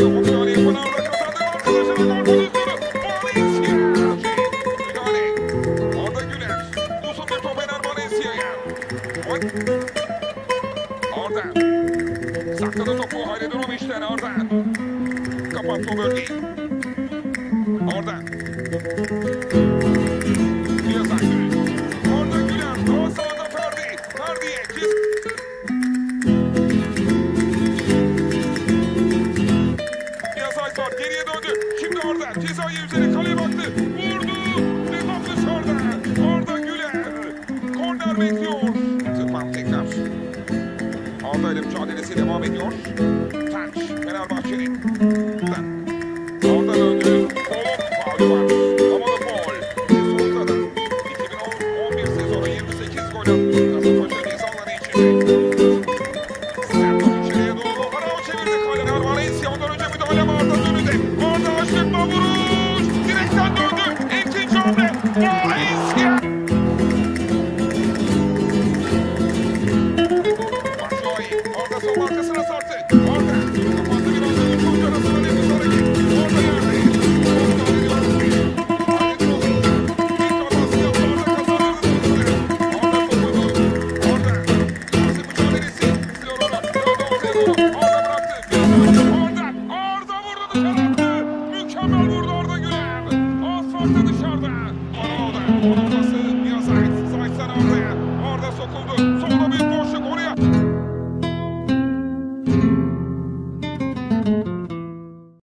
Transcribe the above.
O müdahale yapan Arda kazandı. Arkadaşlar gol pozisyonu. Valencia. Müdahale. Arda Güler. Uzun bir top Ener Valencia'ya. Arda. Sakladı topu. Hayredinoviç'ten Arda. Kapattı o bölgeyi. Arda. Piyasa Gül. Arda Güler. Daha sağda Ferdi. Ferdi'ye. Var. Geriye döndü. Şimdi Arda. Cezayı üzeri kaleye baktı. Vurdu. Ve top dışarıda. Arda Güler. Korner bekliyor. Tırpan tekrar. Arda ile mücadelesi devam ediyor. Taç. Fenerbahçe'nin. Arda döndü. Kolun faulü var. Havalı faul. Sonunda da 2011 sezonu 28 gol attı. Kasımpaşa cezaları içinde. Sertan içeriye doğru. Arao çevirdi. Kalender Valencia. Ondan önce müdahale var. Arda aşırtma vuruş. Direkten döndü. İkinci hamle. Valencia. Batshuayi. Arda sol arkasına sarktı. Arda. Kapattı bir anda. Üç oyuncu arasında nefis hareket. Arda yerde. Arda ediyor. Haydi olsun. İlk hatası yaptı. Arda kazanırdı. Arda topladı. Arda. Nasıl mücadelesi. İzliyor ona. Arda ortaya doğru. Arda bıraktı. Arda. Arda vurdu dışarı. Mükemmel vurdu Arda Güler. Asfaltta dışarıda. Arao'da. Onun pası.